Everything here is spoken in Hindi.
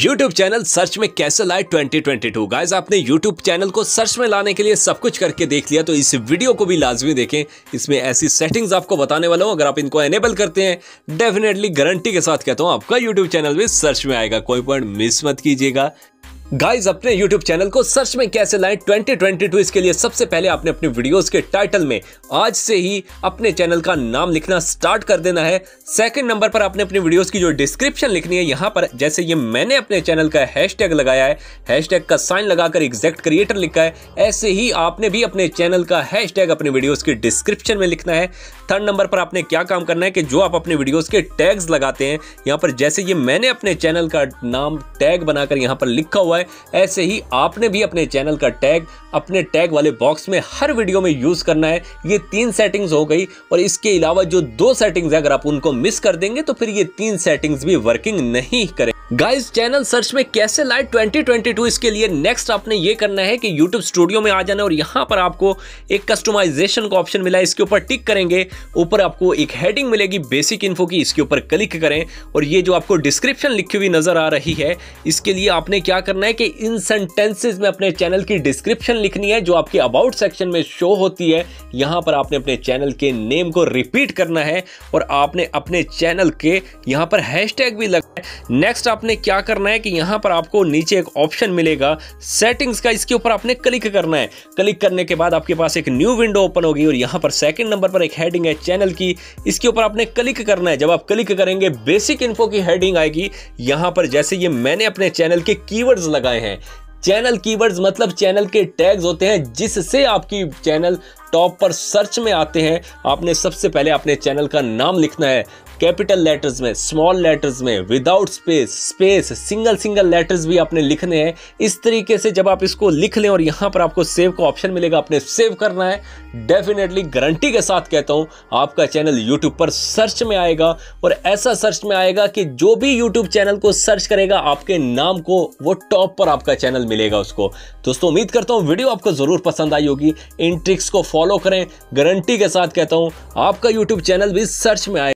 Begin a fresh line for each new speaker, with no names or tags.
YouTube चैनल सर्च में कैसे लाए 2022। गाइस आपने YouTube चैनल को सर्च में लाने के लिए सब कुछ करके देख लिया तो इस वीडियो को भी लाजमी देखें। इसमें ऐसी सेटिंग्स आपको बताने वाला हूं, अगर आप इनको एनेबल करते हैं डेफिनेटली गारंटी के साथ कहता हूं आपका YouTube चैनल भी सर्च में आएगा। कोई पॉइंट मिस मत कीजिएगा। गाइज अपने YouTube चैनल को सर्च में कैसे लाएं 2022, इसके लिए सबसे पहले आपने अपने वीडियोस के टाइटल में आज से ही अपने चैनल का नाम लिखना स्टार्ट कर देना है। सेकंड नंबर पर आपने अपने वीडियोस की जो डिस्क्रिप्शन लिखनी है, यहाँ पर जैसे ये मैंने अपने चैनल का हैशटैग लगाया है, हैशटैग का साइन लगाकर एग्जैक्ट क्रिएटर लिखा है, ऐसे ही आपने भी अपने चैनल का हैशटैग अपने वीडियोस की डिस्क्रिप्शन में लिखना है। थर्ड नंबर पर आपने क्या काम करना है कि जो आप अपने वीडियोस के टैग्स लगाते हैं, यहाँ पर जैसे ये मैंने अपने चैनल का नाम टैग बनाकर यहाँ पर लिखा हुआ है, ऐसे ही आपने भी अपने चैनल का टैग अपने टैग वाले बॉक्स में हर वीडियो में यूज करना है। ये 3 सेटिंग्स हो गई और इसके अलावा जो 2 सेटिंग्स है, अगर आप उनको मिस कर देंगे तो फिर ये 3 सेटिंग्स भी वर्किंग नहीं करें। गाइस चैनल सर्च में कैसे लाए 2022, इसके लिए नेक्स्ट आपने ये करना है कि YouTube स्टूडियो में आ जाना और यहाँ पर आपको एक कस्टमाइजेशन का ऑप्शन मिला है, इसके ऊपर टिक करेंगे। ऊपर आपको एक हेडिंग मिलेगी बेसिक इन्फो की, इसके ऊपर क्लिक करें और ये जो आपको डिस्क्रिप्शन लिखी हुई नजर आ रही है, इसके लिए आपने क्या करना है कि इन सेंटेंसेस में अपने चैनल की डिस्क्रिप्शन लिखनी है जो आपके अबाउट सेक्शन में शो होती है। यहां पर आपने अपने चैनल के नेम को रिपीट करना है और आपने अपने चैनल के यहां पर हैशटैग भी लगाना है। नेक्स्ट आपने क्या करना है कि यहां पर आपको नीचे एक ऑप्शन मिलेगा सेटिंग्स का, इसके ऊपर आपने क्लिक करना है। क्लिक करने के बाद आपके पास एक न्यू विंडो ओपन होगी और यहां पर सेकंड नंबर पर एक हेडिंग है चैनल की, इसके ऊपर आपने क्लिक करना है। जब आप क्लिक करेंगे बेसिक इन्फो की हेडिंग आएगी। यहां पर जैसे ये मैंने अपने चैनल के कीवर्ड्स लगाए हैं, चैनल कीवर्ड्स मतलब चैनल के टैग्स होते हैं जिससे आपकी चैनल टॉप पर सर्च में आते हैं। आपने सबसे पहले अपने चैनल का नाम लिखना है, कैपिटल लेटर्स में, स्मॉल लेटर्स में, without space, space, single letters भी आपने लिखने हैं। इस तरीके से जब आप इसको लिख लें और यहाँ पर आपको सेव का ऑप्शन मिलेगा, आपने सेव करना है। डेफिनेटली गारंटी के साथ कहता हूँ आपका चैनल यूट्यूब पर सर्च में आएगा और ऐसा सर्च में आएगा कि जो भी यूट्यूब चैनल को सर्च करेगा आपके नाम को, वो टॉप पर आपका चैनल मिलेगा उसको। दोस्तों उम्मीद करता हूँ वीडियो आपको जरूर पसंद आई होगी। इन ट्रिक्स को फॉलो करें, गारंटी के साथ कहता हूँ आपका यूट्यूब चैनल भी सर्च में आएगा।